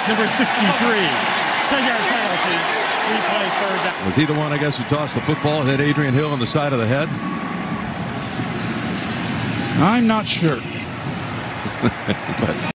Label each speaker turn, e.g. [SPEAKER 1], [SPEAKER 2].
[SPEAKER 1] Number 63. 10-yard penalty. Replay third down.
[SPEAKER 2] Was he the one, I guess, who tossed the football and hit Adrian Hill on the side of the head?
[SPEAKER 3] I'm not sure.
[SPEAKER 2] But